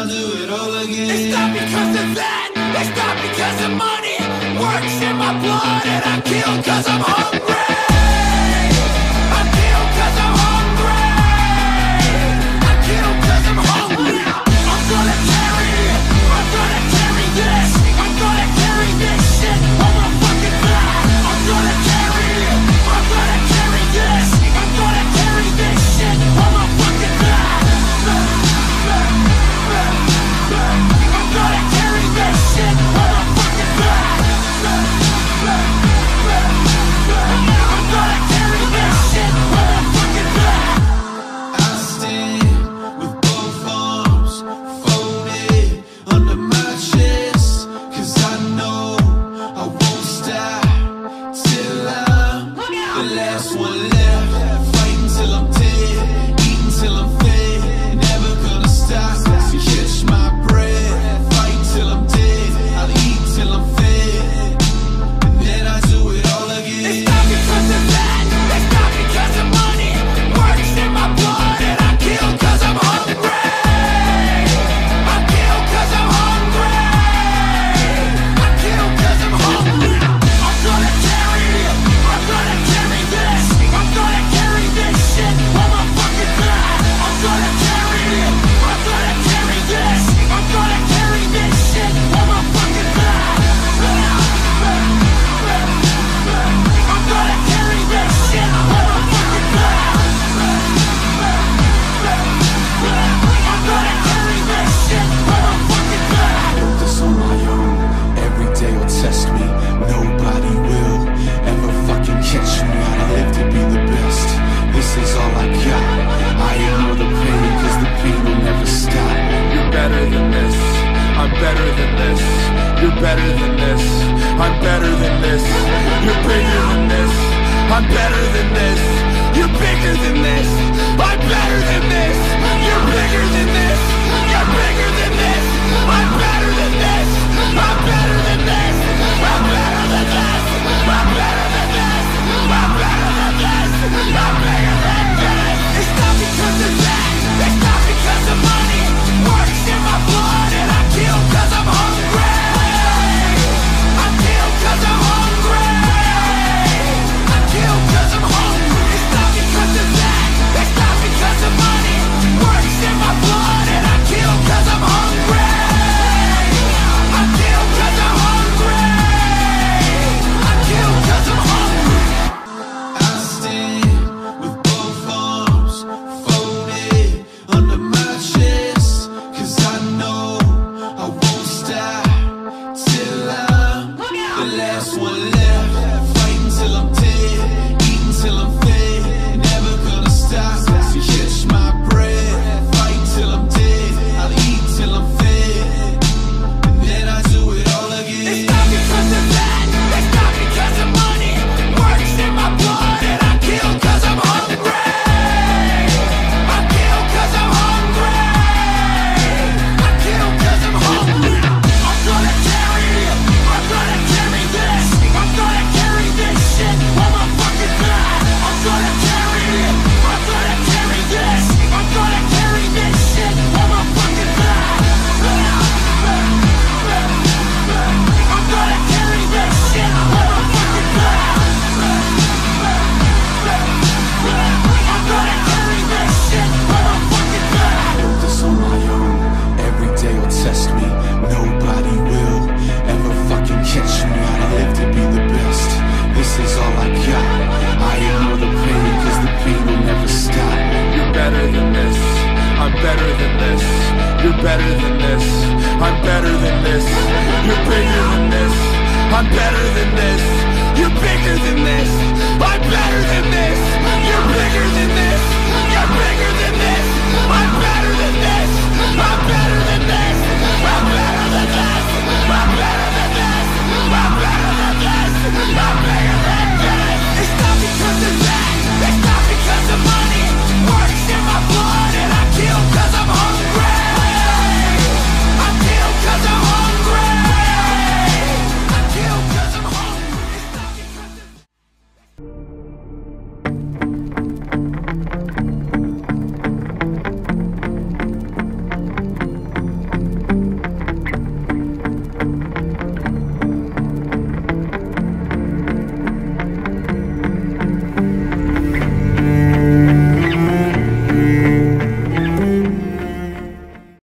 I'll do it all again. It's not because of that, it's not because of money. Works in my blood and I kill cause I'm hungry. I kill cause I'm hungry. I kill cause I'm hungry. I'm gonna carry this. I'm gonna carry this shit on my fucking back. I'm gonna carry this. I'm gonna carry this shit on my fucking back. I'm gonna carry this shit on my fucking back. I'm gonna carry this shit on my fucking back. I stand with both arms folded under my chest, cause I know I won't stop till I'm the last one left. Fighting till I'm dead, eating till I'm fed, never gonna stop to catch my breath. Fight till I'm dead, I'll eat till I'm fed, and then I do it all again. It's not because of that, it's not because of money. Works in my blood and I kill cause I'm hungry. I kill cause I'm hungry. I kill cause I'm hungry. I'm gonna carry this. I'm gonna carry this shit on my fucking back. I'm gonna carry this. I'm gonna carry this shit on my fucking back. I'm gonna carry this shit on my fucking back. I'm gonna carry this shit on my fucking back. Wrote this on my own, every day will test me. Nobody will ever fucking catch me. I live to be the best, this is all I got. I ignore the pain, cause the pain will never stop. You're better than this, I'm better than this. You're better than this, I'm better than this. You're bigger than this, I'm better than this. You're bigger than this, I'm better than this. You're bigger than this, you're bigger than this. I'm better than this, I'm better than this. I'm better than this, I'm better than this. I'm better than this, I'm bigger than this. It's not because of that, it's not because of money. Works in my blood and I kill cause I'm hungry. I kill cause I'm hungry. I kill cause I'm hungry. It's not because of that, it's not because of money. Works in my blood and I kill cause I'm hungry. I kill cause I'm hungry. I kill cause I'm hungry. I stand with both arms folded under my chest, cause I know I won't stop till I'm the last one left. Fighting till I'm dead, eating till I'm fed, never gonna stop to catch my breath. Fight till I'm dead, I'll eat till I'm fed, and then I do it all again. It's not because of that, it's not because of money. Works in my blood and I kill cause I'm hungry. I kill cause I'm hungry. I kill cause I'm hungry. I'm gonna carry this. I'm gonna carry this shit on my fucking back. I'm gonna carry this. I'm gonna carry this shit on my fucking back. I'm gonna carry this shit on my fucking back. I'm gonna carry this shit on my fucking back. Wrote this on my own, every day will test me. Nobody will ever fucking catch me. I live to be the best, this is all I got. I ignore the pain, cause the pain will never stop. You're better than this, I'm better than this. You're better than this, I'm better than this. You're bigger than this, I'm better than this. You're bigger than this, I'm better than this. You're bigger than this, you're bigger than